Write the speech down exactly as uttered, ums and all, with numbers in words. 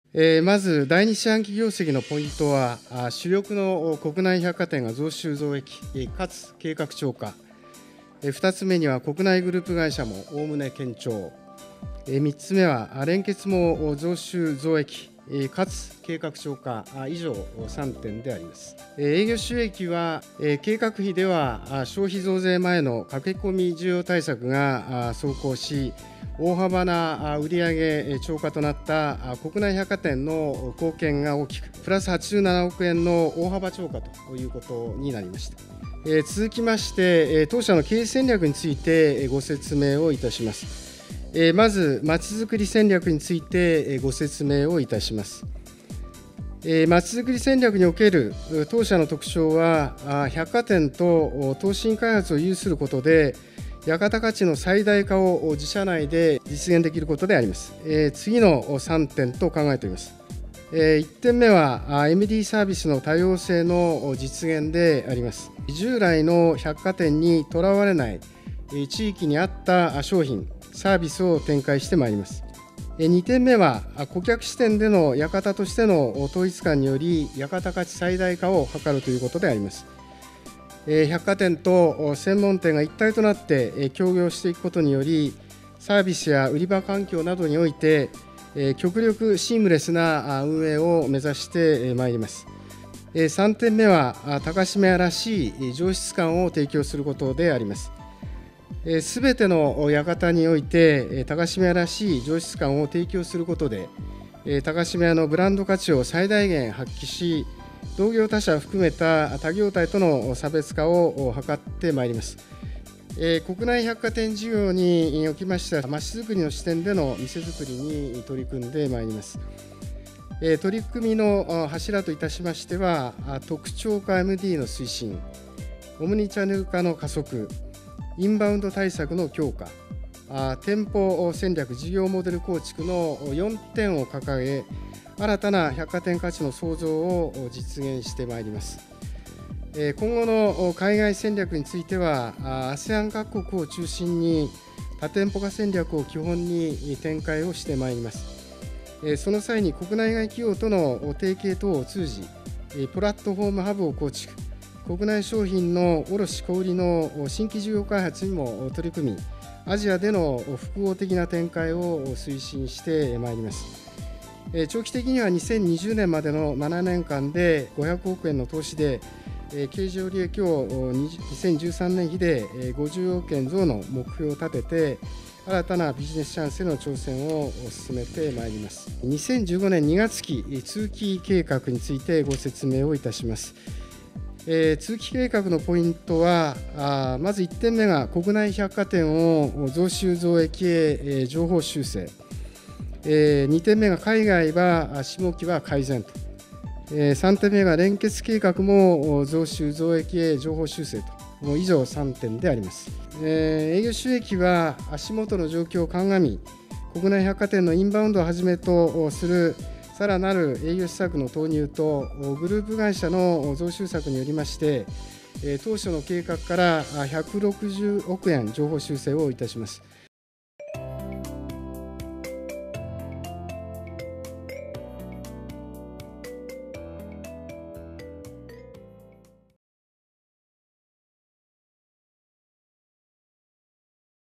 えー、まず、第二四半期業績のポイントは、主力の国内百貨店が増収増益、かつ計画超過、ふたつめには国内グループ会社もおおむね堅調、みっつめは連結も増収増益、かつ計画超過以上さんてんであります。営業収益は計画比では消費増税前の駆け込み需要対策が走行し、大幅な売上超過となった国内百貨店の貢献が大きく、プラスはちじゅうななおくえんの大幅超過ということになりました。続きまして、当社の経営戦略についてご説明をいたします。まず、まちづくり戦略についてご説明をいたします。まちづくり戦略における当社の特徴は、百貨店と投資開発を有することで、館価値の最大化を自社内で実現できることであります。次のさんてんと考えております。いってんめは エムディー サービスの多様性の実現であります。従来の百貨店にとらわれない地域に合った商品、サービスを展開してまいります。にてんめは顧客視点での館としての統一感により館価値最大化を図るということであります。百貨店と専門店が一体となって協業していくことにより、サービスや売り場環境などにおいて極力シームレスな運営を目指してまいります。さんてんめは高島屋らしい上質感を提供することであります。すべての館において高島屋らしい上質感を提供することで、高島屋のブランド価値を最大限発揮し、同業他社を含めた他業態との差別化を図ってまいります。国内百貨店事業におきましては、まちづくりの視点での店づくりに取り組んでまいります。取り組みの柱といたしましては、特徴化 エムディー の推進、オムニチャンネル化の加速、インバウンド対策の強化、店舗戦略事業モデル構築のよんてんを掲げ、新たな百貨店価値の創造を実現してまいります。今後の海外戦略については、アセアン 各国を中心に多店舗化戦略を基本に展開をしてまいります。その際に国内外企業との提携等を通じ、プラットフォームハブを構築、国内商品の卸小売の新規事業開発にも取り組み、アジアでの複合的な展開を推進してまいります。長期的にはにせんにじゅうねんまでのななねんかんでごひゃくおくえんの投資で、経常利益をにせんじゅうさんねん比でごじゅうおくえん増の目標を立てて、新たなビジネスチャンスへの挑戦を進めてまいります。にせんじゅうごねんにがつ期通期計画についてご説明をいたします。通期計画のポイントは、まずいってんめが国内百貨店を増収増益へ情報修正、にてんめが海外は下期は改善と、さんてんめが連結計画も増収増益へ情報修正と、以上さんてんであります。営業収益は足元の状況を鑑み、国内百貨店のインバウンドをはじめとするさらなる営業施策の投入と、グループ会社の増収策によりまして、当初の計画からひゃくろくじゅうおくえん情報修正をいたします。